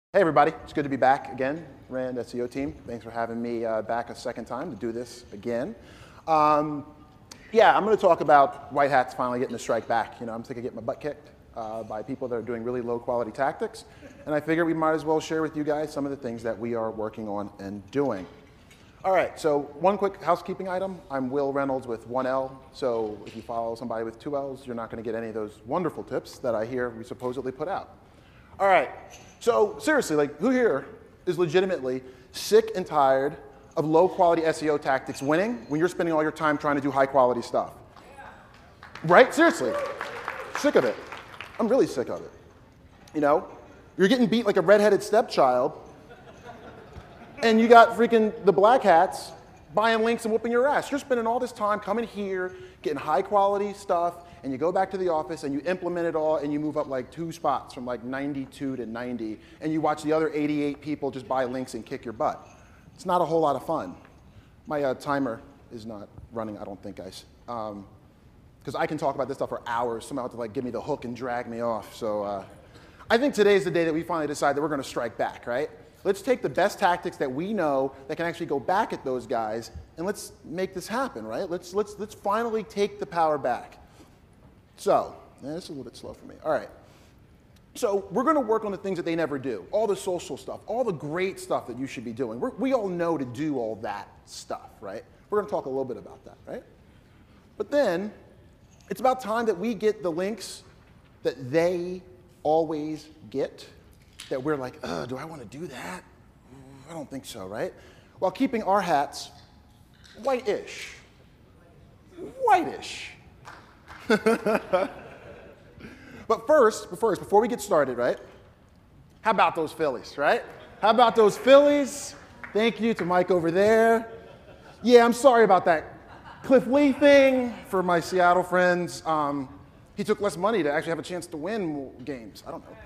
Hey everybody, it's good to be back again. Rand, SEO team, thanks for having me back a second time to do this again. I'm going to talk about white hats finally getting to strike back. You know, I'm sick of getting my butt kicked by people that are doing really low quality tactics, and I figure we might as well share with you guys some of the things that we are working on and doing. All right, so one quick housekeeping item. I'm Will Reynolds with 1L, so if you follow somebody with 2 L's, you're not going to get any of those wonderful tips that I hear we supposedly put out. All right, so seriously, like, who here is legitimately sick and tired of low quality SEO tactics winning when you're spending all your time trying to do high quality stuff? Right? Seriously. Sick of it. I'm really sick of it. You know, you're getting beat like a redheaded stepchild, and you got freaking the black hats buying links and whooping your ass. You're spending all this time coming here, getting high quality stuff, and you go back to the office and you implement it all and you move up like 2 spots from like 92 to 90, and you watch the other 88 people just buy links and kick your butt. It's not a whole lot of fun. My timer is not running, I don't think, guys. Because I can talk about this stuff for hours. Somehow have to like give me the hook and drag me off. So I think today's the day that we finally decide that we're going to strike back, right? Let's take the best tactics that we know that can actually go back at those guys, and let's make this happen, right? Let's finally take the power back. So, this is a little bit slow for me. All right. So we're going to work on the things that they never do, all the social stuff, all the great stuff that you should be doing. We all know to do all that stuff, right? We're going to talk a little bit about that, right? But then it's about time that we get the links that they always get, that we're like, do I want to do that? I don't think so, right? While keeping our hats white-ish. White-ish. But first, before we get started, right? How about those Phillies, right? How about those Phillies? Thank you to Mike over there. Yeah, I'm sorry about that Cliff Lee thing for my Seattle friends. He took less money to actually have a chance to win more games. I don't know.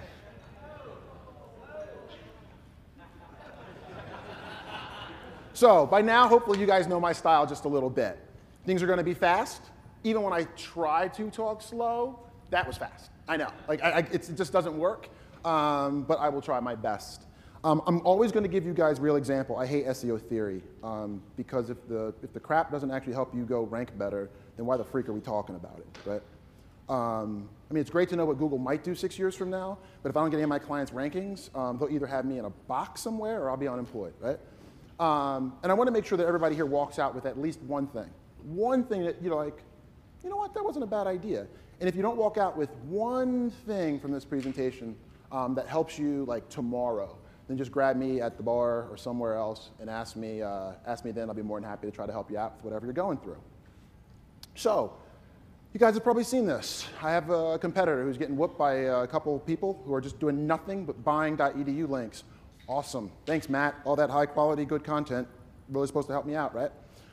So by now, hopefully you guys know my style just a little bit. Things are going to be fast. Even when I try to talk slow, that was fast. I know. Like, it just doesn't work, but I will try my best. I'm always going to give you guys real example. I hate SEO theory, because if the crap doesn't actually help you go rank better, then why the freak are we talking about it, right? I mean, it's great to know what Google might do 6 years from now, but if I don't get any of my clients' rankings, they'll either have me in a box somewhere or I'll be unemployed, right? And I want to make sure that everybody here walks out with at least one thing. One thing that you're like, you know what, that wasn't a bad idea. And if you don't walk out with one thing from this presentation that helps you like tomorrow, then just grab me at the bar or somewhere else and ask me then. I'll be more than happy to try to help you out with whatever you're going through. So, you guys have probably seen this. I have a competitor who's getting whooped by a couple people who are just doing nothing but buying .edu links. Awesome. Thanks, Matt. All that high quality, good content. Really supposed to help me out, right?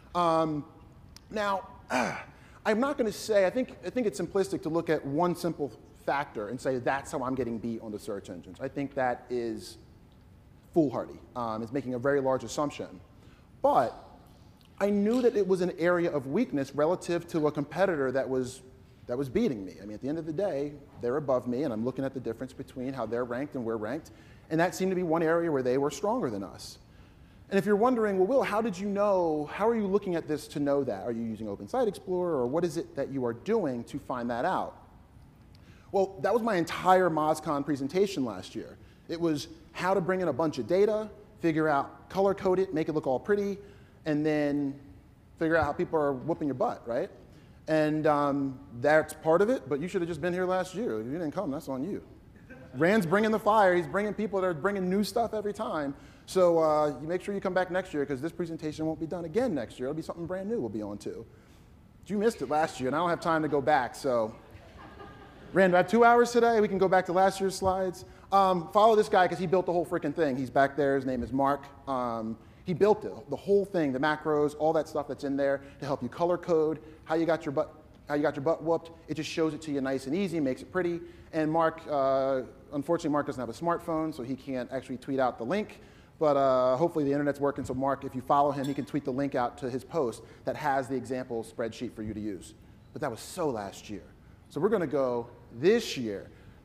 Now, I'm not going to say, I think it's simplistic to look at one simple factor and say that's how I'm getting beat on the search engines. I think that is foolhardy. It's making a very large assumption. But I knew that it was an area of weakness relative to a competitor that was beating me. I mean, at the end of the day, they're above me, and I'm looking at the difference between how they're ranked and we're ranked. And that seemed to be one area where they were stronger than us. And if you're wondering, well, Will, how did you know, how are you looking at this to know that? Are you using Open Site Explorer, or what is it that you are doing to find that out? Well, that was my entire MozCon presentation last year. It was how to bring in a bunch of data, figure out, color code it, make it look all pretty, and then figure out how people are whooping your butt, right? And that's part of it, but you should have just been here last year. If you didn't come, that's on you. Rand's bringing the fire. He's bringing people that are bringing new stuff every time. So you make sure you come back next year, because this presentation won't be done again next year. It'll be something brand new we'll be on to. You missed it last year, and I don't have time to go back. So, Rand, I have 2 hours today. We can go back to last year's slides. Follow this guy, because he built the whole freaking thing. He's back there. His name is Mark. He built it, the whole thing, the macros, all that stuff that's in there to help you color code how you got your butt whooped. It just shows it to you nice and easy, makes it pretty. And Mark, unfortunately, Mark doesn't have a smartphone, so he can't actually tweet out the link. But hopefully the internet's working, so Mark, if you follow him, he can tweet the link out to his post that has the example spreadsheet for you to use. But that was so last year. So we're going to go this year.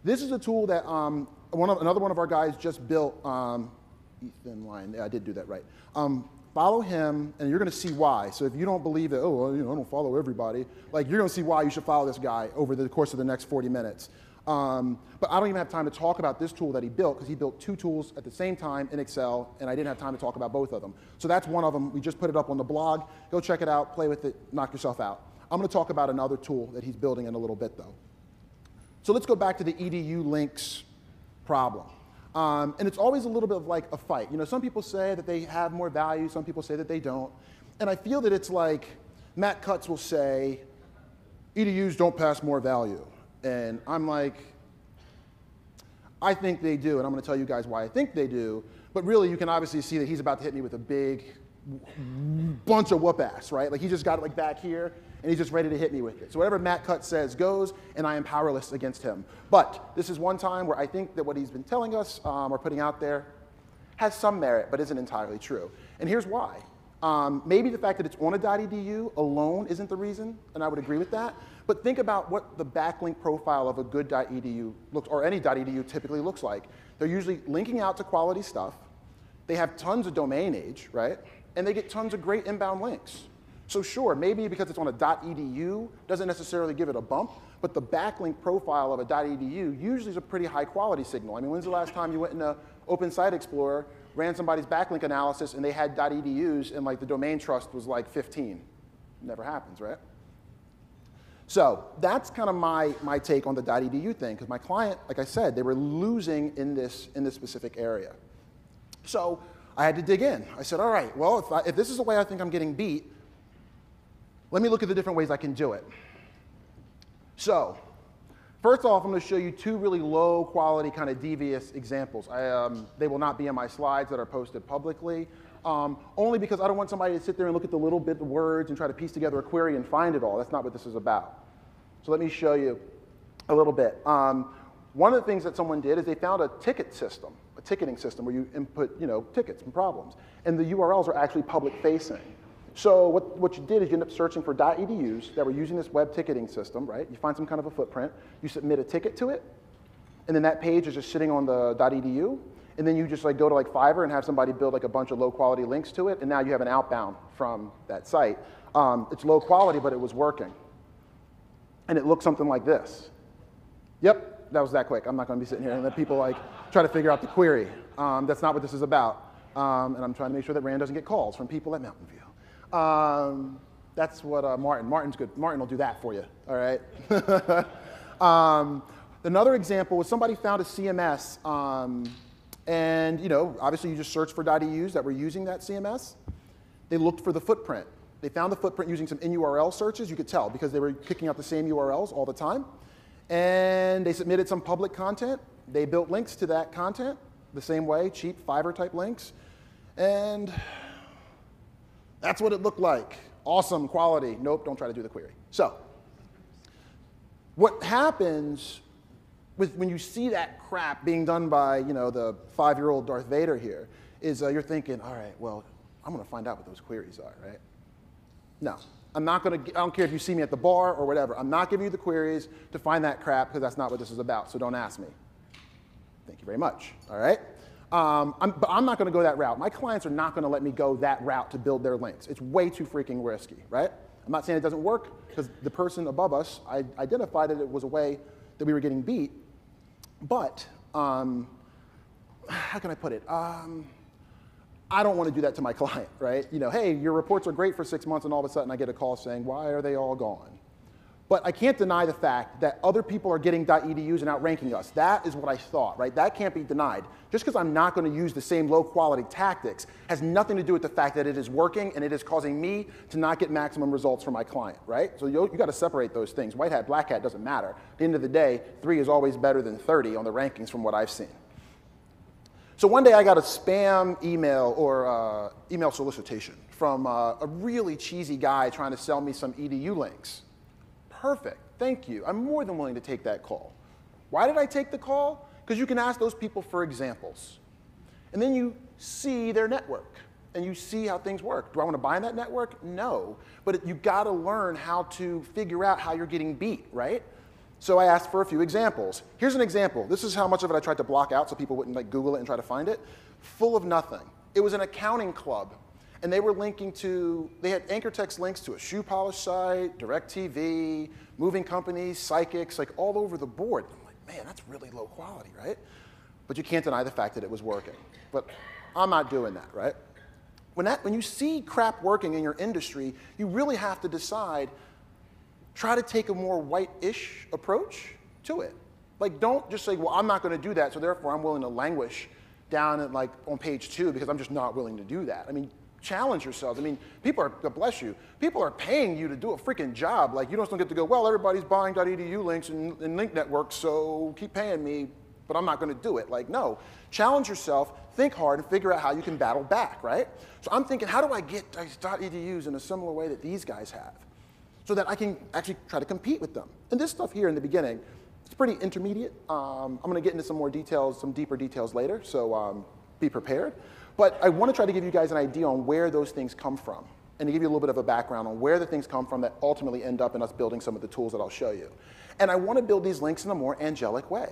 This is a tool that another one of our guys just built. Ethan Line, yeah, I did do that right. Follow him, and you're going to see why. So if you don't believe that, oh, well, I don't follow everybody, like you're going to see why you should follow this guy over the course of the next 40 minutes. But I don't even have time to talk about this tool that he built, because he built 2 tools at the same time in Excel, and I didn't have time to talk about both of them. So that's one of them. We just put it up on the blog. Go check it out, play with it, knock yourself out. I'm going to talk about another tool that he's building in a little bit, though. So let's go back to the EDU links problem. And it's always a little bit of like a fight. You know, some people say that they have more value, some people say that they don't. And I feel that it's like Matt Cutts will say, EDUs don't pass more value. And I'm like, I think they do, and I'm going to tell you guys why I think they do. But really, you can obviously see that he's about to hit me with a big bunch of whoop ass, right? Like he just got it like back here, and he's just ready to hit me with it. So whatever Matt Cutts says goes, and I am powerless against him. But this is one time where I think that what he's been telling us or putting out there has some merit, but isn't entirely true. And here's why. Maybe the fact that it's on a .edu alone isn't the reason, and I would agree with that. But think about what the backlink profile of a good .edu looks, or any .edu typically looks like. They're usually linking out to quality stuff. They have tons of domain age, right? And they get tons of great inbound links. So sure, maybe because it's on a .edu doesn't necessarily give it a bump, but the backlink profile of a .edu usually is a pretty high quality signal. I mean, when's the last time you went into Open Site Explorer, ran somebody's backlink analysis, and they had .edus, and like the domain trust was like 15? Never happens, right? So that's kind of my take on the .edu thing, because my client, like I said, they were losing in this specific area. So I had to dig in. I said, all right, well, if this is the way I think I'm getting beat, let me look at the different ways I can do it. So first off, I'm going to show you 2 really low quality kind of devious examples. They will not be in my slides that are posted publicly, only because I don't want somebody to sit there and look at the little bit of words and try to piece together a query and find it all. That's not what this is about. So let me show you a little bit. One of the things that someone did is they found a ticket system, a ticketing system where you input, tickets and problems, and the URLs are actually public facing. So what you did is you end up searching for .edus that were using this web ticketing system, right? You find some kind of a footprint, you submit a ticket to it, and then that page is just sitting on the .edu, and then you just like go to like Fiverr and have somebody build like a bunch of low quality links to it, and now you have an outbound from that site. It's low quality, but it was working. And it looked something like this. Yep, that was that quick. I'm not going to be sitting here and let people like try to figure out the query. That's not what this is about. And I'm trying to make sure that Rand doesn't get calls from people at Mountain View. That's what Martin's good. Martin will do that for you, all right? Another example was somebody found a CMS, and obviously you just search for .eus that were using that CMS. They looked for the footprint. They found the footprint using some in-URL searches. You could tell because they were picking out the same URLs all the time. And they submitted some public content. They built links to that content the same way, cheap Fiverr type links. And that's what it looked like. Awesome quality. Nope, don't try to do the query. So what happens when you see that crap being done by the 5-year-old Darth Vader here is you're thinking, all right, well, I'm going to find out what those queries are, right? No, I'm not going to. I don't care if you see me at the bar or whatever. I'm not giving you the queries to find that crap because that's not what this is about. So don't ask me. Thank you very much. All right. But I'm not going to go that route. My clients are not going to let me go that route to build their links. It's way too freaking risky, right? I'm not saying it doesn't work because the person above us identified that it was a way that we were getting beat. But how can I put it? I don't want to do that to my client, right? Hey, your reports are great for 6 months, and all of a sudden I get a call saying, why are they all gone? But I can't deny the fact that other people are getting .edus and outranking us. That is what I thought, right? That can't be denied. Just because I'm not going to use the same low-quality tactics has nothing to do with the fact that it is working and it is causing me to not get maximum results for my client, right? So you got to separate those things. White hat, black hat doesn't matter. At the end of the day, 3 is always better than 30 on the rankings from what I've seen. So one day I got a spam email or email solicitation from a really cheesy guy trying to sell me some EDU links. Perfect, thank you. I'm more than willing to take that call. Why did I take the call? Because you can ask those people for examples. And then you see their network, and you see how things work. Do I want to buy in that network? No. But you got to learn how to figure out how you're getting beat, right? So I asked for a few examples. Here's an example. This is how much of it I tried to block out so people wouldn't like Google it and try to find it. Full of nothing. It was an accounting club, and they were linking to, they had anchor text links to a shoe polish site, DirecTV, moving companies, psychics, like all over the board. I'm like, man, that's really low quality, right? But you can't deny the fact that it was working. But I'm not doing that, right? When you see crap working in your industry, you really have to decide, try to take a more white-ish approach to it. Like, don't just say, well, I'm not going to do that, so therefore I'm willing to languish down at, like, on page 2 because I'm just not willing to do that. I mean, challenge yourselves. I mean, people are, God bless you, people are paying you to do a freaking job. Like, you don't get to go, well, everybody's buying .edu links and link networks, so keep paying me, but I'm not going to do it. Like, no. Challenge yourself, think hard, and figure out how you can battle back, right? So I'm thinking, how do I get these .edus in a similar way that these guys have so that I can actually try to compete with them? And this stuff here in the beginning, it's pretty intermediate. I'm going to get into some more details, some deeper details later, so be prepared. But I want to try to give you guys an idea on where those things come from and to give you a little bit of a background on where the things come from that ultimately end up in us building some of the tools that I'll show you. And I want to build these links in a more angelic way.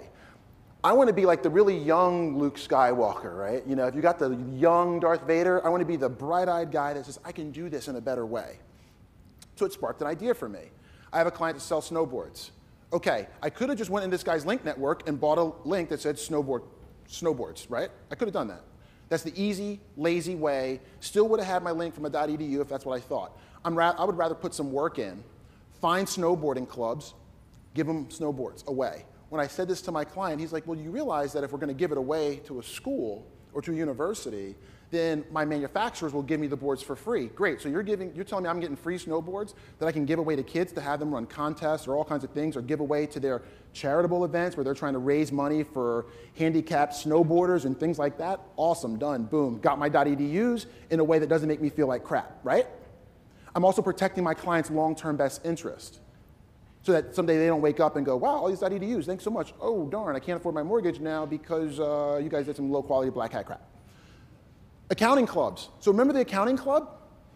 I want to be like the really young Luke Skywalker, right? You know, if you got the young Darth Vader, I want to be the bright-eyed guy that says, I can do this in a better way. So it sparked an idea for me. I have a client that sells snowboards. Okay, I could have just went in this guy's link network and bought a link that said snowboards, right? I could have done that. That's the easy, lazy way. Still would have had my link from a .edu if that's what I thought. I would rather put some work in, find snowboarding clubs, give them snowboards away. When I said this to my client, he's like, well, you realize that if we're going to give it away to a school or to a university, then my manufacturers will give me the boards for free. Great, so you're telling me I'm getting free snowboards that I can give away to kids to have them run contests or all kinds of things, or give away to their charitable events where they're trying to raise money for handicapped snowboarders and things like that? Awesome, done, boom. Got my .edus in a way that doesn't make me feel like crap, right? I'm also protecting my client's long-term best interest, so that someday they don't wake up and go, wow, all these .edus, thanks so much. Oh, darn, I can't afford my mortgage now because you guys did some low-quality black hat crap. Accounting clubs. So remember the accounting club?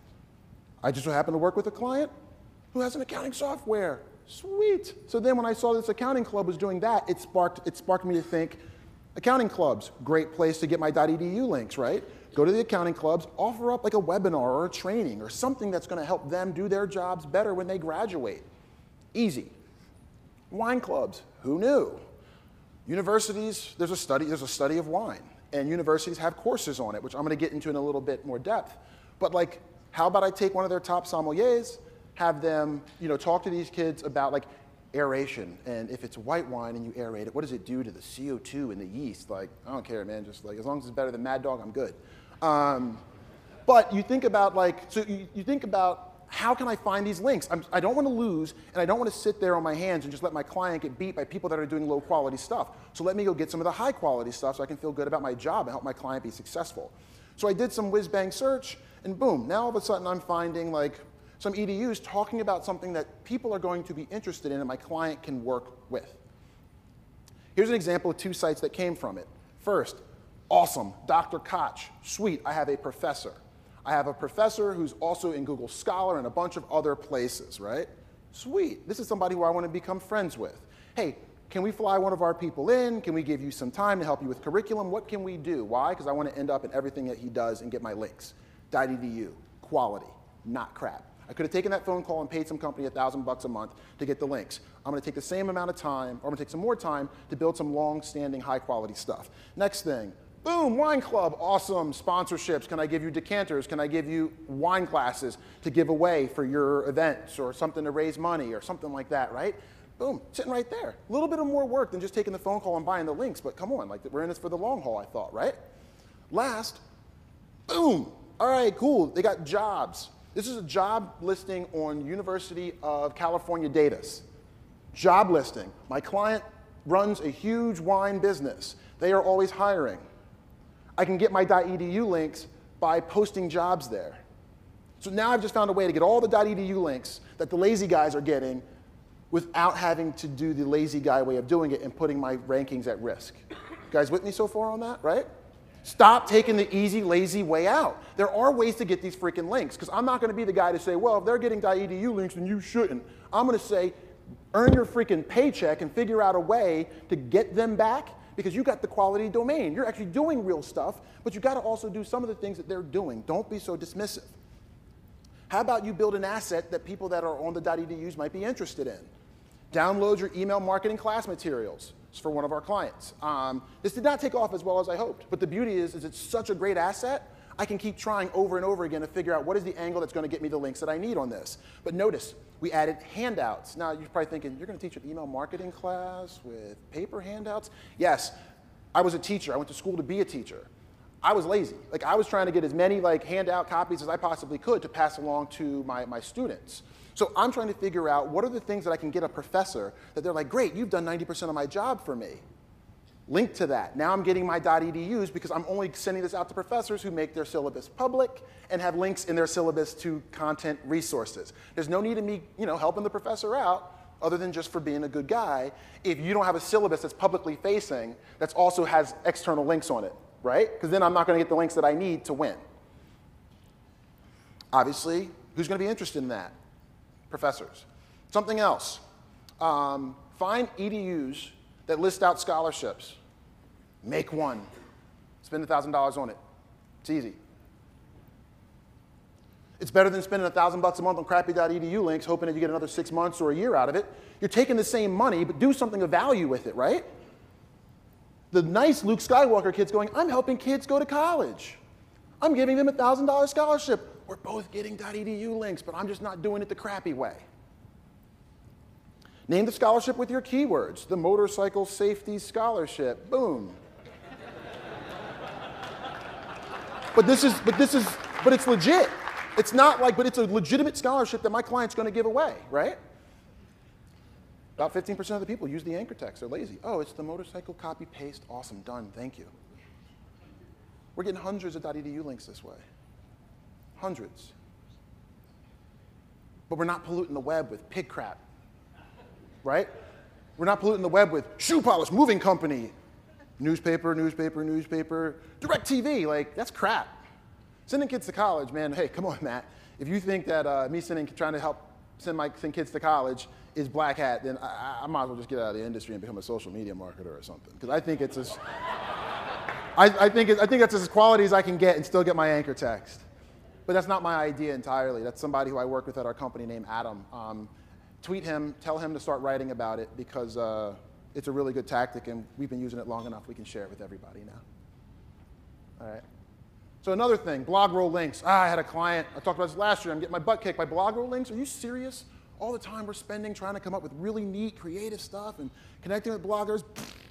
I just so happened to work with a client who has an accounting software. Sweet. So then when I saw this accounting club was doing that, it sparked me to think, accounting clubs, great place to get my .edu links, right? Go to the accounting clubs, offer up like a webinar or a training or something that's going to help them do their jobs better when they graduate. Easy. Wine clubs, who knew? Universities, there's a study of wine, and universities have courses on it, which I'm going to get into in a little bit more depth. But like, how about I take one of their top sommeliers, have them, talk to these kids about like aeration, and if it's white wine and you aerate it, what does it do to the CO2 and the yeast? Like, I don't care, man. Just like as long as it's better than Mad Dog, I'm good. But you think about you think about, how can I find these links? I don't want to lose, and I don't want to sit there on my hands and just let my client get beat by people that are doing low-quality stuff. So let me go get some of the high-quality stuff so I can feel good about my job and help my client be successful. So I did some whiz-bang search, and boom, now all of a sudden I'm finding like some EDUs talking about something that people are going to be interested in and my client can work with. Here's an example of 2 sites that came from it. First, awesome, Dr. Koch, sweet, I have a professor. I have a professor who's also in Google Scholar and a bunch of other places, right? Sweet. This is somebody who I want to become friends with. Hey, can we fly one of our people in? Can we give you some time to help you with curriculum? What can we do? Why? Because I want to end up in everything that he does and get my links. .edu, quality, not crap. I could have taken that phone call and paid some company $1,000 a month to get the links. I'm going to take the same amount of time, or I'm going to take some more time to build some long-standing, high-quality stuff. Next thing. Boom, wine club, awesome, sponsorships. Can I give you decanters? Can I give you wine glasses to give away for your events or something to raise money or something like that, right? Boom, sitting right there. A little bit of more work than just taking the phone call and buying the links, but come on, like we're in this for the long haul, I thought, right? Last, boom, all right, cool, they got jobs. This is a job listing on University of California Davis. Job listing. My client runs a huge wine business. They are always hiring. I can get my .edu links by posting jobs there. So now I've just found a way to get all the .edu links that the lazy guys are getting without having to do the lazy guy way of doing it and putting my rankings at risk. You guys with me so far on that, right? Stop taking the easy, lazy way out. There are ways to get these freaking links, because I'm not going to be the guy to say, well, if they're getting .edu links, then you shouldn't. I'm going to say, Earn your freaking paycheck and figure out a way to get them back because you got the quality domain. You're actually doing real stuff, but you got to also do some of the things that they're doing. Don't be so dismissive. How about you build an asset that people that are on the .edus might be interested in? Download your email marketing class materials. It's for one of our clients. This did not take off as well as I hoped, but the beauty is it's such a great asset, I can keep trying over and over again to figure out what is the angle that's going to get me the links that I need on this. But notice, we added handouts. Now, you're probably thinking, you're going to teach an email marketing class with paper handouts? Yes, I was a teacher. I went to school to be a teacher. I was lazy. Like, I was trying to get as many handout copies as I possibly could to pass along to my students. So I'm trying to figure out what are the things that I can get a professor that they're like, great, you've done 90% of my job for me. Link to that. Now I'm getting my .edus because I'm only sending this out to professors who make their syllabus public and have links in their syllabus to content resources. There's no need of me, helping the professor out other than just for being a good guy if you don't have a syllabus that's publicly facing that also has external links on it, right? Because then I'm not going to get the links that I need to win. Obviously, who's going to be interested in that? Professors. Something else. Find EDUs that list out scholarships. Make one. Spend $1,000 on it. It's easy. It's better than spending $1,000 a month on crappy.edu links, hoping that you get another 6 months or a year out of it. You're taking the same money, but do something of value with it, right? The nice Luke Skywalker kid's going, I'm helping kids go to college. I'm giving them a $1,000 scholarship. We're both getting .edu links, but I'm just not doing it the crappy way. Name the scholarship with your keywords. The Motorcycle Safety Scholarship. Boom. But it's legit. It's not but it's a legitimate scholarship that my client's going to give away, right? About 15% of the people use the anchor text. They're lazy. Oh, it's the motorcycle copy paste. Awesome, done. Thank you. We're getting hundreds of .edu links this way. Hundreds. But we're not polluting the web with pig crap, right? We're not polluting the web with shoe polish moving company, newspaper, DirecTV. That's crap. Sending kids to college, man, hey, come on, Matt. If you think that me trying to help send kids to college is black hat, then I might as well just get out of the industry and become a social media marketer or something. Because I think it's as, I think that's as quality as I can get and still get my anchor text. But that's not my idea entirely. That's somebody who I work with at our company named Adam. Tweet him, tell him to start writing about it because it's a really good tactic and we've been using it long enough we can share it with everybody now. All right. So another thing, blog roll links. I had a client, I talked about this last year, I'm getting my butt kicked by blog roll links. Are you serious? All the time we're spending trying to come up with really neat, creative stuff and connecting with bloggers.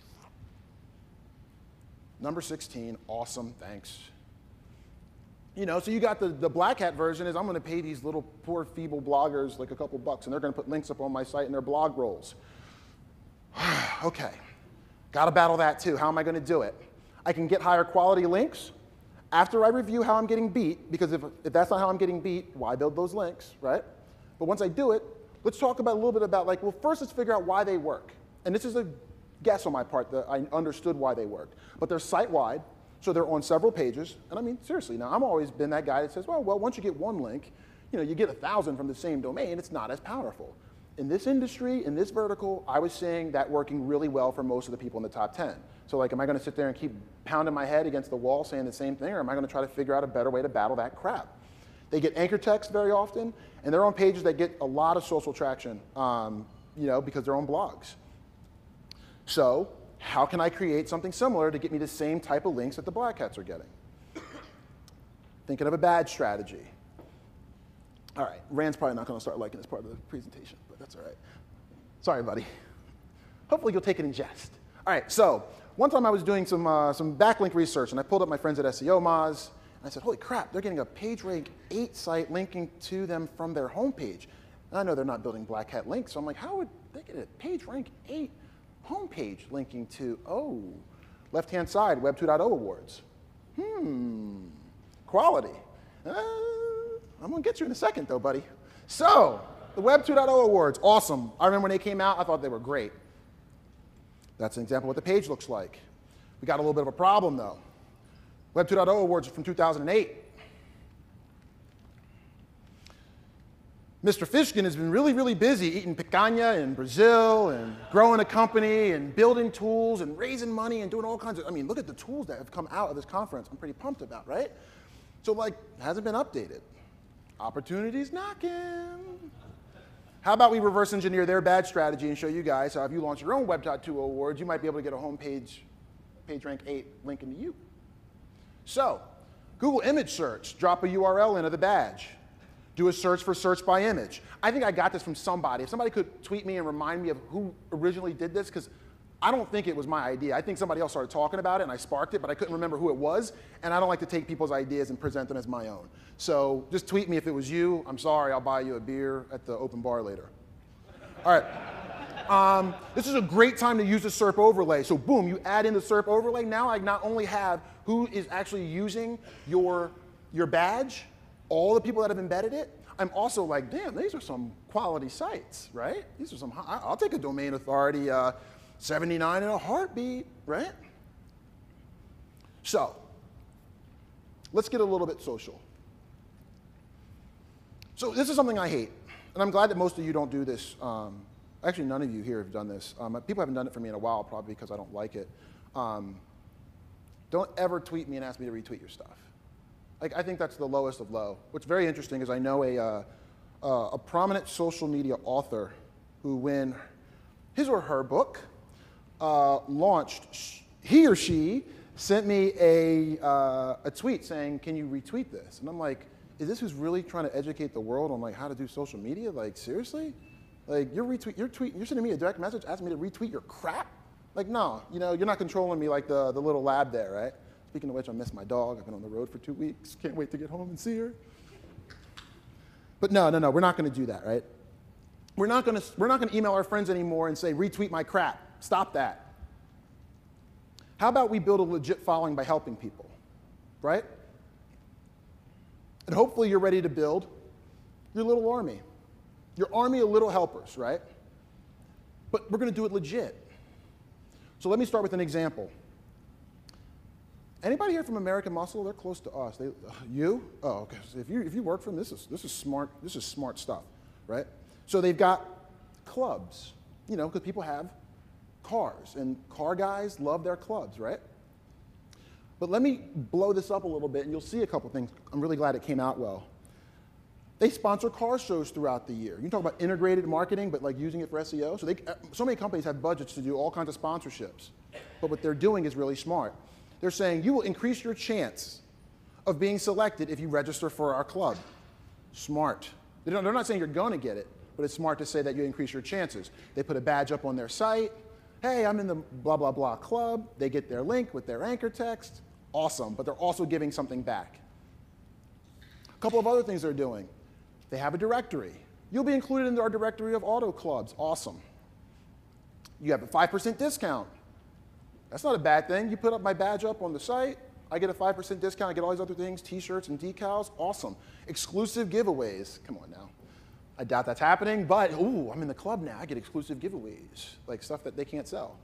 Number 16, awesome, thanks. So you got the black hat version is I'm going to pay these little poor feeble bloggers a couple bucks and they're going to put links up on my site in their blog rolls. Okay, got to battle that too. How am I going to do it? I can get higher quality links after I review how I'm getting beat, because if that's not how I'm getting beat, why build those links, right? But once I do it, let's talk about a little bit about well, first let's figure out why they work. And this is a guess on my part that I understood why they worked. But they're site-wide. So they're on several pages, and I mean, seriously, now I've always been that guy that says, well, once you get one link, you get 1,000 from the same domain, it's not as powerful. In this industry, in this vertical, I was seeing that working really well for most of the people in the top 10. So am I going to sit there and keep pounding my head against the wall saying the same thing, or am I going to try to figure out a better way to battle that crap? They get anchor text very often, and they're on pages that get a lot of social traction, because they're on blogs. So how can I create something similar to get me the same type of links that the black hats are getting? Thinking of a bad strategy. All right, Rand's probably not going to start liking this part of the presentation, but that's all right. Sorry, buddy. Hopefully you'll take it in jest. All right, so one time I was doing some backlink research, and I pulled up my friends at SEO Moz, and I said, holy crap, they're getting a PageRank 8 site linking to them from their homepage. And I know they're not building black hat links, so I'm like, how would they get a PageRank 8 homepage linking to, left-hand side, Web 2.0 awards. Quality. I'm going to get you in a second, though, buddy. So, the Web 2.0 awards, awesome. I remember when they came out, I thought they were great. That's an example of what the page looks like. We got a little bit of a problem, though. Web 2.0 awards are from 2008. Mr. Fishkin has been really, really busy eating picanha in Brazil and growing a company and building tools and raising money and doing all kinds of, I mean, look at the tools that have come out of this conference. I'm pretty pumped about, right? So like, hasn't been updated. Opportunities knocking. How about we reverse engineer their bad strategy and show you guys how if you launch your own Web.2 awards, you might be able to get a homepage, PageRank 8 link into you. So, Google image search, drop a URL into the badge. Do a search for search by image. I think I got this from somebody. If somebody could tweet me and remind me of who originally did this, because I don't think it was my idea. I think somebody else started talking about it and I sparked it, but I couldn't remember who it was, and I don't like to take people's ideas and present them as my own. So just tweet me if it was you. I'm sorry, I'll buy you a beer at the open bar later. All right. This is a great time to use the SERP overlay. So boom, you add in the SERP overlay. Now I not only have who is actually using your badge, all the people that have embedded it, I'm also like, damn, these are some quality sites, right? These are some, I'll take a domain authority 79 in a heartbeat, right? So, let's get a little bit social. So this is something I hate, and I'm glad that most of you don't do this. Actually, none of you here have done this. People haven't done it for me in a while, probably because I don't like it. Don't ever tweet me and ask me to retweet your stuff. Like, I think that's the lowest of low. What's very interesting is I know a prominent social media author who, when his or her book launched, he or she sent me a tweet saying, can you retweet this? And I'm like, is this who's really trying to educate the world on like how to do social media? Like, seriously? Like, you're sending me a direct message asking me to retweet your crap? Like, no, you know, you're not controlling me like the little lab there, right? Speaking of which, I miss my dog. I've been on the road for 2 weeks. Can't wait to get home and see her. But no, we're not going to do that, right? We're not going to email our friends anymore and say, retweet my crap. Stop that. How about we build a legit following by helping people, right? And hopefully you're ready to build your little army. Your army of little helpers, right? But we're going to do it legit. So let me start with an example. Anybody here from American Muscle? They're close to us. You? Oh, okay. So if you work for them, this is smart stuff, right? So they've got clubs, you know, because people have cars, and car guys love their clubs, right? But let me blow this up a little bit, and you'll see a couple things. I'm really glad it came out well. They sponsor car shows throughout the year. You can talk about integrated marketing, but like using it for SEO. So many companies have budgets to do all kinds of sponsorships, but what they're doing is really smart. They're saying you will increase your chance of being selected if you register for our club. Smart. They're not saying you're going to get it, but it's smart to say that you increase your chances. They put a badge up on their site. Hey, I'm in the blah, blah, blah club. They get their link with their anchor text. Awesome, but they're also giving something back. A couple of other things they're doing. They have a directory. You'll be included in our directory of auto clubs. Awesome. You have a 5% discount. That's not a bad thing. You put up my badge up on the site, I get a 5% discount, I get all these other things, t-shirts and decals, awesome. Exclusive giveaways, come on now. I doubt that's happening, but ooh, I'm in the club now, I get exclusive giveaways, like stuff that they can't sell.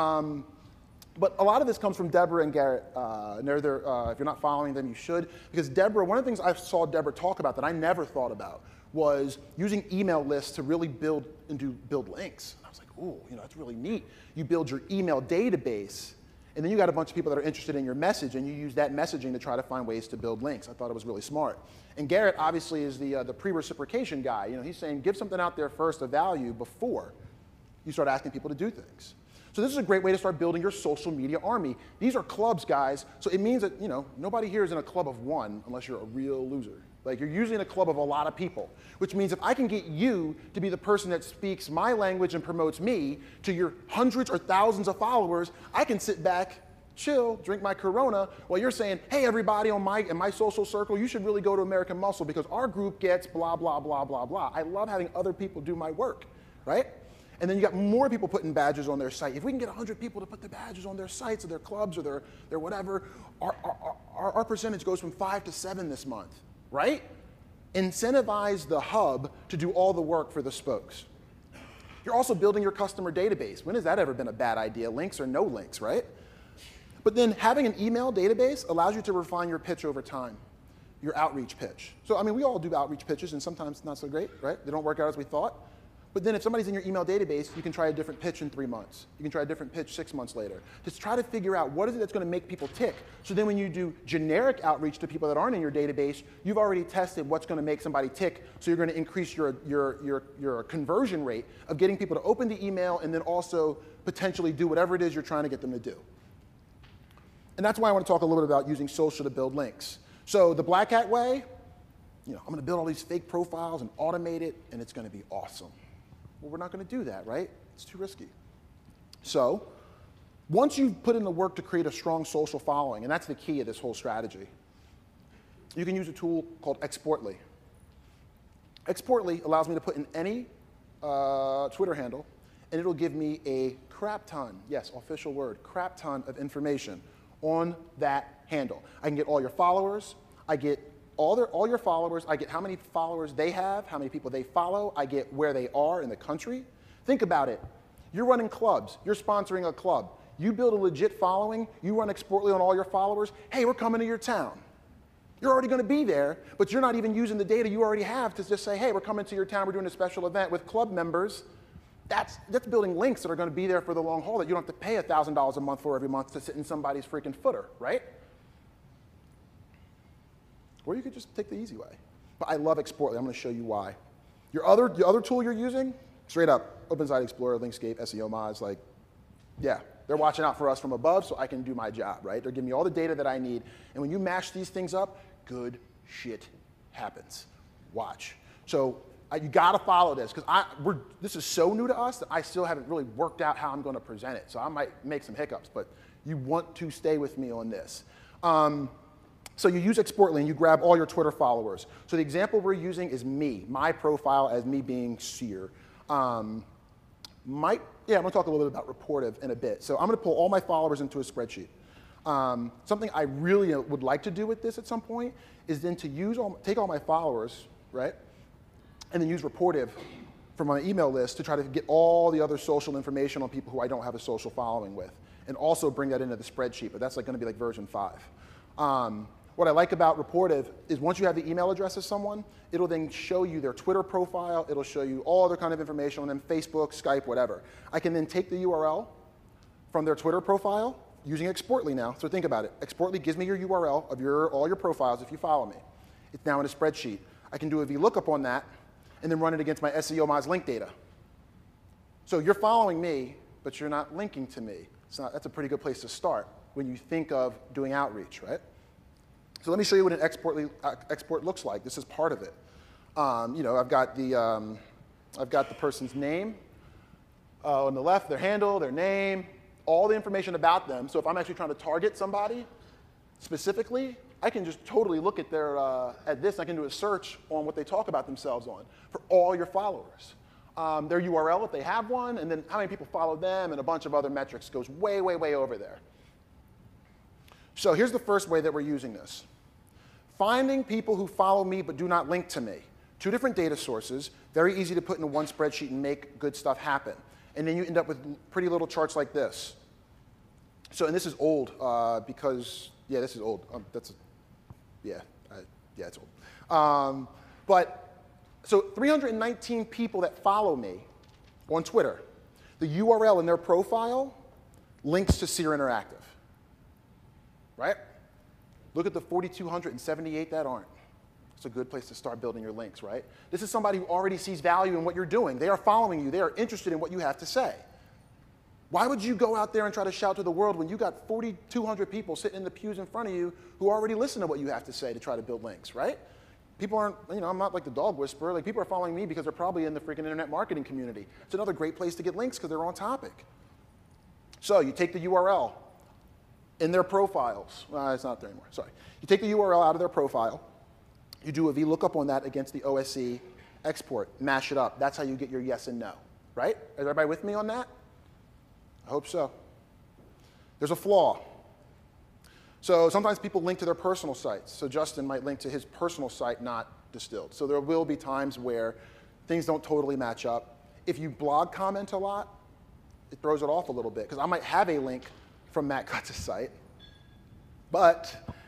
But a lot of this comes from Deborah and Garrett. If you're not following them, you should. Because Deborah, one of the things I saw Deborah talk about that I never thought about was using email lists to really build links. And I was like, ooh, you know, that's really neat. You build your email database, and then you got a bunch of people that are interested in your message, and you use that messaging to try to find ways to build links. I thought it was really smart. And Garrett obviously is the pre-reciprocation guy. You know, he's saying give something out there first of value before you start asking people to do things. So this is a great way to start building your social media army. These are clubs, guys, so it means that, you know, nobody here is in a club of one unless you're a real loser. Like, you're usually in a club of a lot of people, which means if I can get you to be the person that speaks my language and promotes me to your hundreds or thousands of followers, I can sit back, chill, drink my Corona, while you're saying, hey, everybody in my social circle, you should really go to American Muscle because our group gets blah, blah, blah, blah, blah. I love having other people do my work, right? And then you got more people putting badges on their site. If we can get 100 people to put the badges on their sites or their clubs or their whatever, our percentage goes from 5 to 7 this month, right? Incentivize the hub to do all the work for the spokes. You're also building your customer database. When has that ever been a bad idea? Links or no links, right? But then having an email database allows you to refine your pitch over time. your outreach pitch. So, I mean, we all do outreach pitches, and sometimes not so great, right? They don't work out as we thought. But then if somebody's in your email database, you can try a different pitch in 3 months. You can try a different pitch 6 months later. Just try to figure out what is it that's going to make people tick. So then when you do generic outreach to people that aren't in your database, you've already tested what's going to make somebody tick. So you're going to increase your conversion rate of getting people to open the email and then also potentially do whatever it is you're trying to get them to do. And that's why I want to talk a little bit about using social to build links. So the Black Hat way, I'm going to build all these fake profiles and automate it, and it's going to be awesome. Well, we're not going to do that, right? It's too risky. So once you've put in the work to create a strong social following, and that's the key of this whole strategy, you can use a tool called Exportly. Exportly allows me to put in any Twitter handle, and it'll give me a crap ton, yes, official word, crap ton of information on that handle. I can get all your followers, I get all your followers, I get how many followers they have, how many people they follow, I get where they are in the country. Think about it. You're running clubs, you're sponsoring a club. You build a legit following, you run Exportly on all your followers, hey, we're coming to your town. You're already going to be there, but you're not even using the data you already have to just say, hey, we're coming to your town, we're doing a special event with club members. That's building links that are going to be there for the long haul that you don't have to pay $1,000 a month for every month to sit in somebody's freaking footer, right? Or you could just take the easy way. But I love Exportly. I'm going to show you why. Your other tool you're using, straight up, Open Site Explorer, Linkscape, SEO Moz, like, yeah, they're watching out for us from above so I can do my job, right? They're giving me all the data that I need. And when you mash these things up, good shit happens. Watch. So you got to follow this because this is so new to us that I still haven't really worked out how I'm going to present it. So I might make some hiccups, but you want to stay with me on this. So you use Exportly and you grab all your Twitter followers. So the example we're using is me, my profile as me being Seer. I'm going to talk a little bit about Reportive in a bit. So I'm going to pull all my followers into a spreadsheet. Something I really would like to do with this at some point is then to take all my followers, right, and then use Reportive from my email list to try to get all the other social information on people who I don't have a social following with, and also bring that into the spreadsheet, but that's going to be like version 5. What I like about Reportive is once you have the email address of someone, it'll then show you their Twitter profile, it'll show you all other kind of information on them, Facebook, Skype, whatever. I can then take the URL from their Twitter profile using Exportly now. So think about it. Exportly gives me your URL of all your profiles if you follow me. It's now in a spreadsheet. I can do a VLOOKUP on that and then run it against my SEO Moz link data. So you're following me, but you're not linking to me. That's a pretty good place to start when you think of doing outreach, right? So let me show you what an export looks like. This is part of it. I've got the person's name on the left, their handle, their name, all the information about them. So if I'm actually trying to target somebody specifically, I can just totally look at at this. I can do a search on what they talk about themselves on for all your followers. Their URL if they have one, and then how many people follow them, and a bunch of other metrics goes way, way, way over there. So here's the first way that we're using this. Finding people who follow me but do not link to me. 2 different data sources, very easy to put into one spreadsheet and make good stuff happen. And then you end up with pretty little charts like this. So, and this is old because, yeah, this is old. It's old. So 319 people that follow me on Twitter, the URL in their profile links to Seer Interactive. Right? Look at the 4,278 that aren't. It's a good place to start building your links, right? This is somebody who already sees value in what you're doing. They are following you. They are interested in what you have to say. Why would you go out there and try to shout to the world when you got 4,200 people sitting in the pews in front of you who already listen to what you have to say to try to build links, right? People aren't, I'm not like the dog whisperer. Like, people are following me because they're probably in the freaking internet marketing community. It's another great place to get links because they're on topic. So you take the URL in their profiles. It's not there anymore, sorry. You take the URL out of their profile. You do a VLOOKUP on that against the OSC export. Mash it up. That's how you get your yes and no, right? Is everybody with me on that? I hope so. There's a flaw. So sometimes people link to their personal sites. So Justin might link to his personal site, not Distilled. So there will be times where things don't totally match up. If you blog comment a lot, it throws it off a little bit, because I might have a link from Matt Kutz's site, but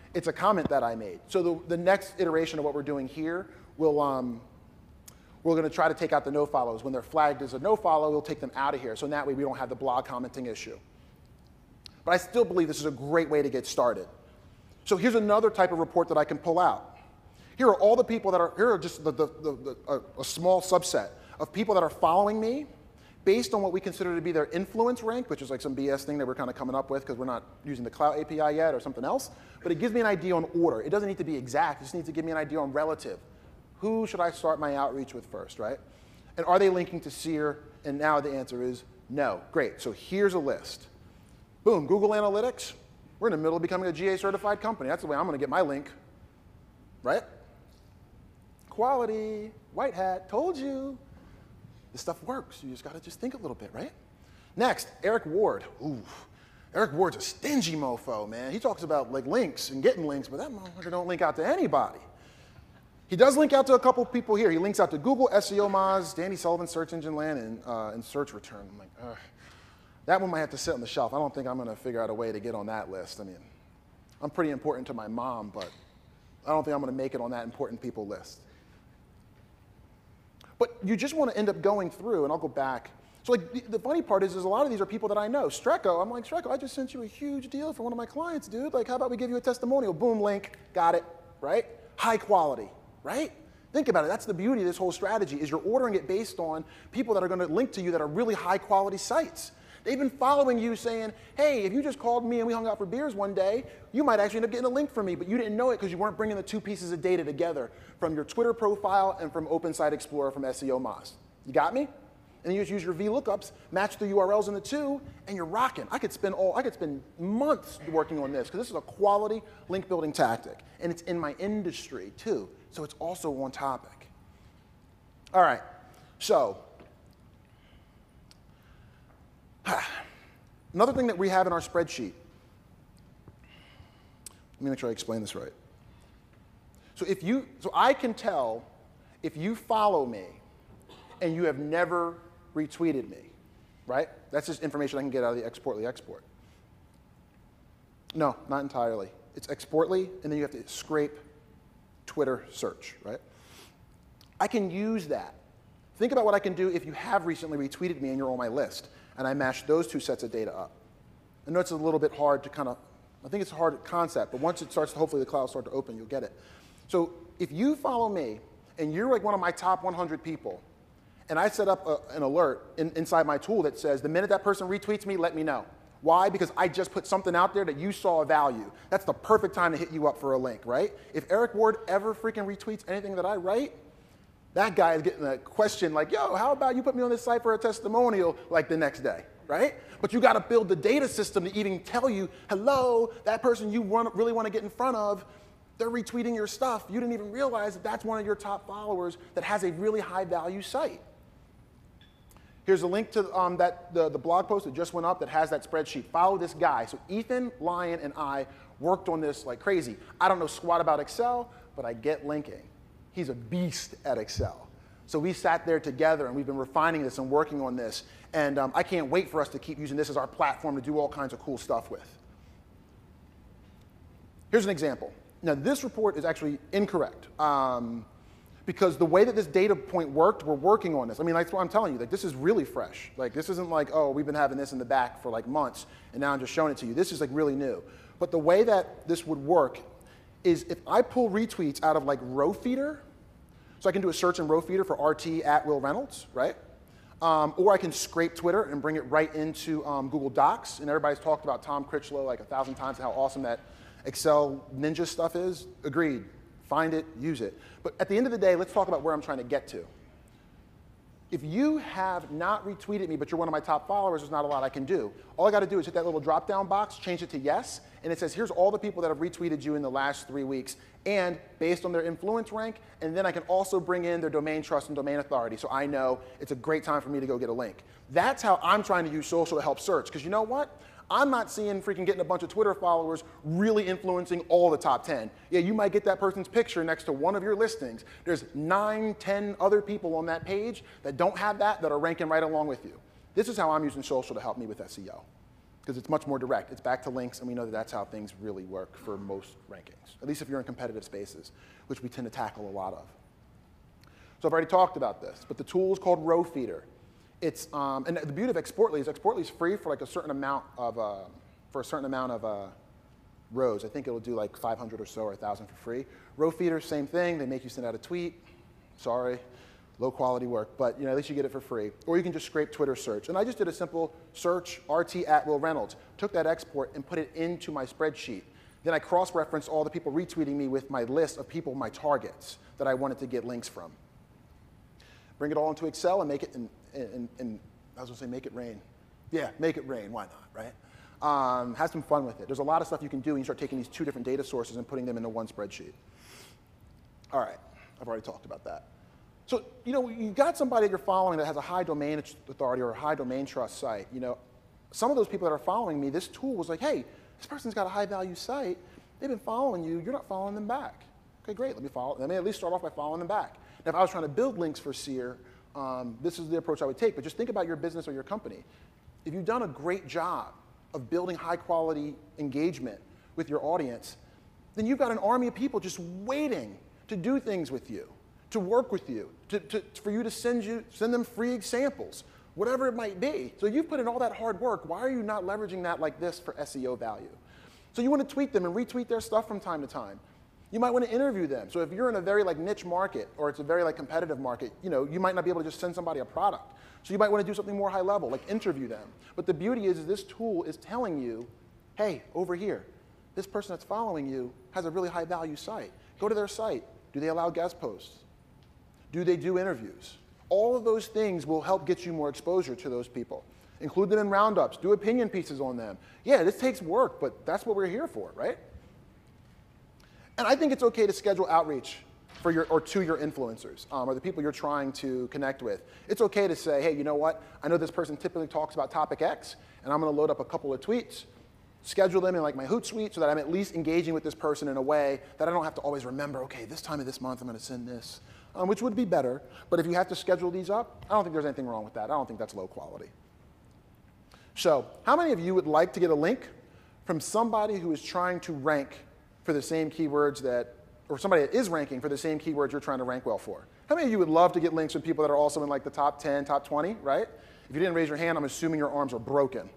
It's a comment that I made. So the next iteration of what we're doing here will, we're going to try to take out the no follows. When they're flagged as a no follow, we'll take them out of here. So in that way, we don't have the blog commenting issue. But I still believe this is a great way to get started. So here's another type of report that I can pull out. Here are all the people that are, here are just a small subset of people that are following me based on what we consider to be their influence rank, which is like some BS thing that we're kind of coming up with because we're not using the Cloud API yet or something else. But it gives me an idea on order. It doesn't need to be exact. It just needs to give me an idea on relative. Who should I start my outreach with first, right? And are they linking to SEER? And now the answer is no. Great. So here's a list. Boom, Google Analytics. We're in the middle of becoming a GA certified company. That's the way I'm going to get my link, right? Quality, white hat, told you. This stuff works. You just got to just think a little bit, right? Next, Eric Ward. Ooh, Eric Ward's a stingy mofo, man. He talks about like links and getting links, but that motherfucker don't link out to anybody. He does link out to a couple people here. He links out to Google, SEO Moz, Danny Sullivan, Search Engine Land, and Search Return. I'm like, ugh. That one might have to sit on the shelf. I don't think I'm going to figure out a way to get on that list. I mean, I'm pretty important to my mom, but I don't think I'm going to make it on that important people list. But you just want to end up going through, and I'll go back. So like the funny part is a lot of these are people that I know. Strecco, I'm like, Strecco, I just sent you a huge deal for one of my clients, dude. Like, how about we give you a testimonial? Boom, link, got it, right? High quality, right? Think about it. That's the beauty of this whole strategy is you're ordering it based on people that are going to link to you that are really high quality sites. They've been following you saying, hey, if you just called me and we hung out for beers one day, you might actually end up getting a link from me, but you didn't know it because you weren't bringing the two pieces of data together from your Twitter profile and from Open Site Explorer from SEO Moz. You got me? And then you just use your VLOOKUPs, match the URLs in the two, and you're rocking. I could spend months working on this because this is a quality link building tactic, and it's in my industry too, so it's also on topic. All right, so another thing that we have in our spreadsheet. Let me make sure I explain this right. So I can tell if you follow me and you have never retweeted me, right? That's just information I can get out of the Exportly export. No, not entirely. It's Exportly, and then you have to scrape Twitter search, right? I can use that. Think about what I can do if you have recently retweeted me and you're on my list, and I mash those two sets of data up. I know it's a little bit hard to kind of, I think it's a hard concept, but once it starts, hopefully the cloud will start to open, you'll get it. So if you follow me, and you're like one of my top 100 people, and I set up an alert inside my tool that says, the minute that person retweets me, let me know. Why? Because I just put something out there that you saw a value. That's the perfect time to hit you up for a link, right? If Eric Ward ever freaking retweets anything that I write, that guy is getting a question like, yo, how about you put me on this site for a testimonial like the next day, right? But you got to build the data system to even tell you, hello, that person you really want to get in front of, they're retweeting your stuff. You didn't even realize that that's one of your top followers that has a really high value site. Here's a link to the blog post that just went up that has that spreadsheet. Follow this guy. So Ethan, Lyon, and I worked on this like crazy. I don't know squat about Excel, but I get linking. He's a beast at Excel. So we sat there together, and we've been refining this and working on this. And I can't wait for us to keep using this as our platform to do all kinds of cool stuff with. Here's an example. Now, this report is actually incorrect. Because the way that this data point worked, we're working on this. I mean, that's what I'm telling you. Like, this is really fresh. Like, this isn't like, oh, we've been having this in the back for like months, and now I'm just showing it to you. This is like really new. But the way that this would work is if I pull retweets out of like row feeder, so I can do a search in row feeder for RT at Will Reynolds, right? Or I can scrape Twitter and bring it right into Google Docs. And everybody's talked about Tom Critchlow like 1,000 times, how awesome that Excel Ninja stuff is. Agreed. Find it, use it. But at the end of the day, let's talk about where I'm trying to get to. If you have not retweeted me, but you're one of my top followers, there's not a lot I can do. All I got to do is hit that little drop-down box, change it to yes, and it says, here's all the people that have retweeted you in the last 3 weeks, and based on their influence rank, and then I can also bring in their domain trust and domain authority, so I know it's a great time for me to go get a link. That's how I'm trying to use social to help search, because you know what? I'm not seeing freaking getting a bunch of Twitter followers really influencing all the top 10. Yeah, you might get that person's picture next to one of your listings. There's 9, 10 other people on that page that don't have that are ranking right along with you. This is how I'm using social to help me with SEO. because it's much more direct. It's back to links, and we know that that's how things really work for most rankings, at least if you're in competitive spaces, which we tend to tackle a lot of. So I've already talked about this, but the tool is called Row Feeder. It's, and the beauty of Exportly is free for like a certain amount of, rows. I think it'll do like 500 or so or 1,000 for free. Row Feeder, same thing. They make you send out a tweet. Sorry, low quality work, but at least you get it for free. Or you can just scrape Twitter search. And I just did a simple search, RT@Reynolds, took that export and put it into my spreadsheet. Then I cross-referenced all the people retweeting me with my list of people, my targets, that I wanted to get links from. Bring it all into Excel and make it, I was gonna say make it rain. Yeah, make it rain, why not, right? Have some fun with it. There's a lot of stuff you can do when you start taking these two different data sources and putting them into one spreadsheet. All right, I've already talked about that. So, you got somebody that you're following that has a high domain authority or a high domain trust site. Some of those people that are following me, this tool was like, hey, this person's got a high value site. They've been following you. You're not following them back. Okay, great. Let me at least start off by following them back. Now, if I was trying to build links for Seer, this is the approach I would take. But just think about your business or your company. If you've done a great job of building high quality engagement with your audience, then you've got an army of people just waiting to do things with you, to work with you, for you to send them free examples, whatever it might be. So you've put in all that hard work. Why are you not leveraging that like this for SEO value? So you want to tweet them and retweet their stuff from time to time. You might want to interview them. So if you're in a very niche market or it's a very competitive market, you might not be able to just send somebody a product. So you might want to do something more high level, like interview them. But the beauty is this tool is telling you, hey, over here, this person that's following you has a really high value site. Go to their site. Do they allow guest posts? Do they do interviews? All of those things will help get you more exposure to those people. Include them in roundups. Do opinion pieces on them. Yeah, this takes work, but that's what we're here for, right? And I think it's okay to schedule outreach to your influencers or the people you're trying to connect with. It's okay to say, hey, you know what? I know this person typically talks about topic X, and I'm going to load up a couple of tweets, schedule them in my Hootsuite so that I'm at least engaging with this person in a way that I don't have to always remember, okay, this time of this month I'm going to send this, which would be better. But if you have to schedule these up, I don't think there's anything wrong with that. I don't think that's low quality. So how many of you would like to get a link from somebody who is trying to rank for the same keywords or somebody that is ranking for the same keywords you're trying to rank well for? How many of you would love to get links from people that are also in the top 10, top 20, right? If you didn't raise your hand, I'm assuming your arms are broken.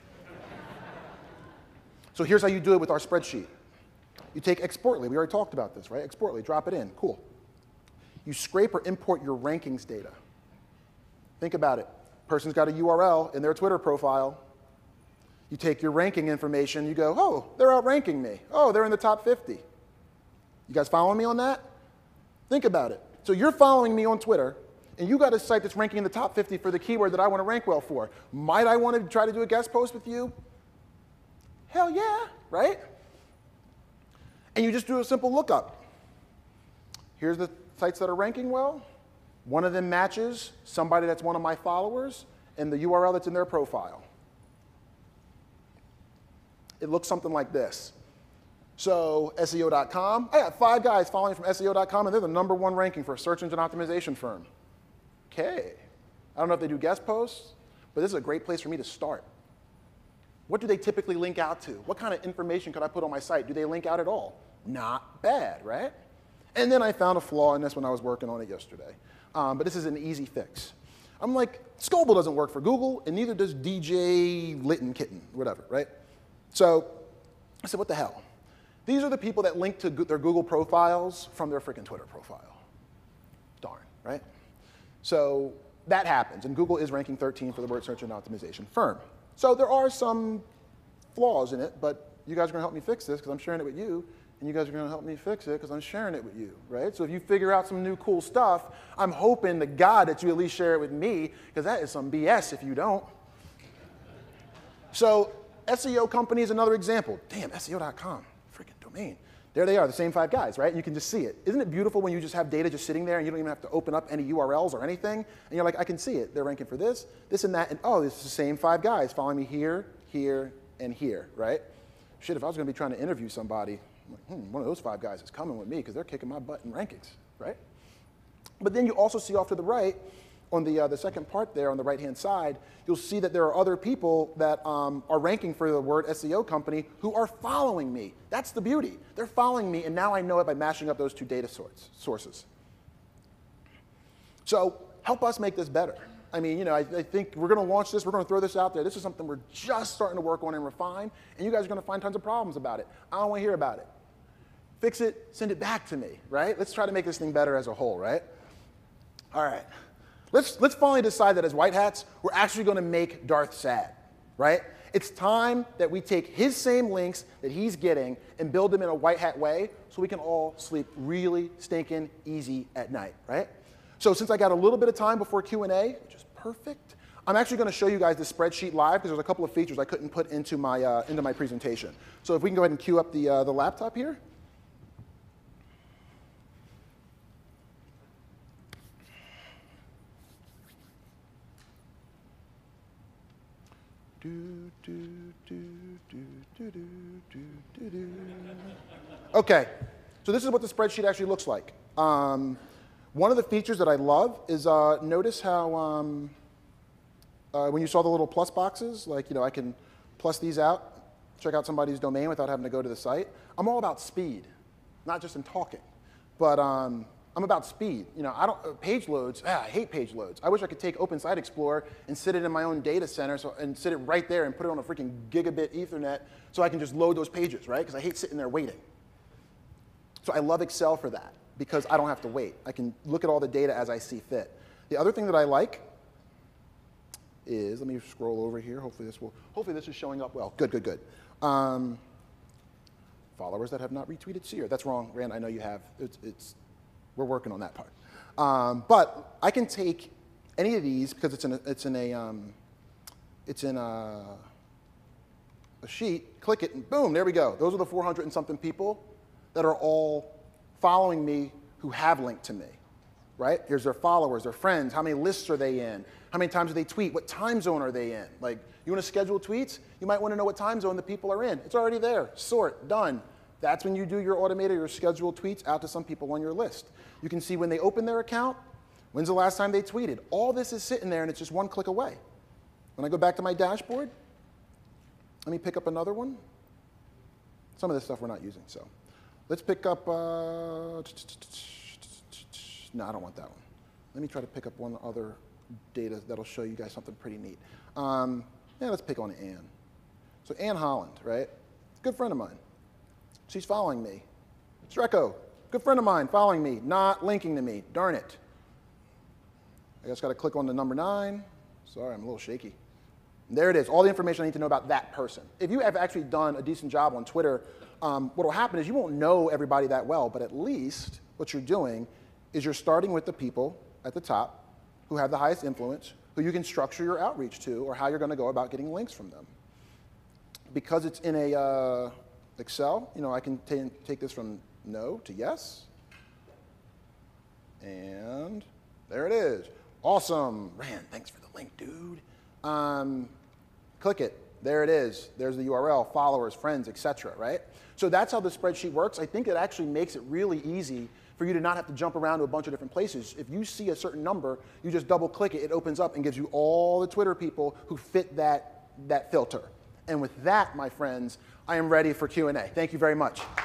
So here's how you do it with our spreadsheet. You take Exportly. We already talked about this, right? Exportly, drop it in. Cool. You scrape or import your rankings data. Think about it. Person's got a URL in their Twitter profile. You take your ranking information. You go, oh, they're outranking me. Oh, they're in the top 50. You guys following me on that? Think about it. So you're following me on Twitter, and you got a site that's ranking in the top 50 for the keyword that I want to rank well for. Might I want to try to do a guest post with you? Hell yeah, right? And you just do a simple lookup. Here's the sites that are ranking well. One of them matches somebody that's one of my followers and the URL that's in their profile. It looks something like this. So SEO.com, I got 5 guys following from SEO.com, and they're the #1 ranking for a search engine optimization firm. Okay. I don't know if they do guest posts, but this is a great place for me to start. What do they typically link out to? What kind of information could I put on my site? Do they link out at all? Not bad, right? And then I found a flaw in this when I was working on it yesterday. But this is an easy fix. I'm like, Scobel doesn't work for Google, and neither does DJ Litton Kitten, whatever, right? So I said, what the hell? These are the people that link to their Google profiles from their freaking Twitter profile. Darn, right? So that happens, and Google is ranking 13 for the word search engine optimization firm. So there are some flaws in it, but you guys are going to help me fix this because I'm sharing it with you, and you guys are going to help me fix it because I'm sharing it with you, right? So if you figure out some new cool stuff, I'm hoping to God that you at least share it with me, because that is some BS if you don't. So SEO company is another example. Damn, SEO.com, freaking domain. There they are, the same 5 guys, right? You can just see it. Isn't it beautiful when you just have data just sitting there and you don't even have to open up any URLs or anything? And you're like, I can see it. They're ranking for this, this, and that, and oh, it's the same 5 guys following me here, here, and here, right? Shit, if I was going to be trying to interview somebody, I'm like, one of those 5 guys is coming with me because they're kicking my butt in rankings, right? But then you also see off to the right on the second part there on the right-hand side, you'll see that there are other people that are ranking for the word SEO company who are following me. That's the beauty. They're following me, and now I know it by mashing up those two data sources. So help us make this better. I mean, you know, I think we're going to launch this. We're going to throw this out there. This is something we're just starting to work on and refine, and you guys are going to find tons of problems about it. I don't want to hear about it. Fix it, send it back to me, right? Let's try to make this thing better as a whole, right? All right. Let's finally decide that as white hats, we're actually going to make Darth sad, right? It's time that we take his same links that he's getting and build them in a white hat way so we can all sleep really stinking easy at night, right? So since I got a little bit of time before Q&A, which is perfect, I'm actually going to show you guys the spreadsheet live because there's a couple of features I couldn't put into my presentation. So if we can go ahead and queue up the laptop here. Okay, so this is what the spreadsheet actually looks like. One of the features that I love is notice how when you saw the little plus boxes, like, you know, I can plus these out, check out somebody's domain without having to go to the site. I'm all about speed, not just in talking, but I'm about speed. You know, page loads, I hate page loads. I wish I could take Open Site Explorer and sit it in my own data center and sit it right there and put it on a freaking gigabit Ethernet so I can just load those pages, right? Because I hate sitting there waiting. So I love Excel for that because I don't have to wait. I can look at all the data as I see fit. The other thing that I like is, let me scroll over here. Hopefully this is showing up well. Good, good, good. Followers that have not retweeted Seer. That's wrong, Rand. I know you have. We're working on that part. But I can take any of these because it's in a sheet. Click it, and boom, there we go. Those are the 400 and something people that are all following me who have linked to me, right? Here's their followers, their friends. How many lists are they in? How many times do they tweet? What time zone are they in? Like, you want to schedule tweets? You might want to know what time zone the people are in. It's already there. Sort, done. That's when you do your automated or scheduled tweets out to some people on your list. You can see when they open their account, when's the last time they tweeted. All this is sitting there, and it's just one click away. When I go back to my dashboard, let me pick up another one. Some of this stuff we're not using, so. Let's pick up, no, I don't want that one. Let me try to pick up one other data that'll show you guys something pretty neat. Yeah, let's pick on Ann. So Ann Holland, right? Good friend of mine. She's following me. Strecco, good friend of mine, following me, not linking to me. Darn it. I just got to click on the number 9. Sorry, I'm a little shaky. And there it is, all the information I need to know about that person. If you have actually done a decent job on Twitter, what will happen is you won't know everybody that well, but at least what you're doing is you're starting with the people at the top who have the highest influence, who you can structure your outreach to, or how you're going to go about getting links from them. Because it's in a Excel, you know, I can take this from no to yes. And there it is. Awesome. Rand, thanks for the link, dude. Click it. There it is. There's the URL, followers, friends, etc., right? So that's how the spreadsheet works. I think it actually makes it really easy for you to not have to jump around to a bunch of different places. If you see a certain number, you just double click it, it opens up and gives you all the Twitter people who fit that filter. And with that, my friends, I am ready for Q&A. Thank you very much.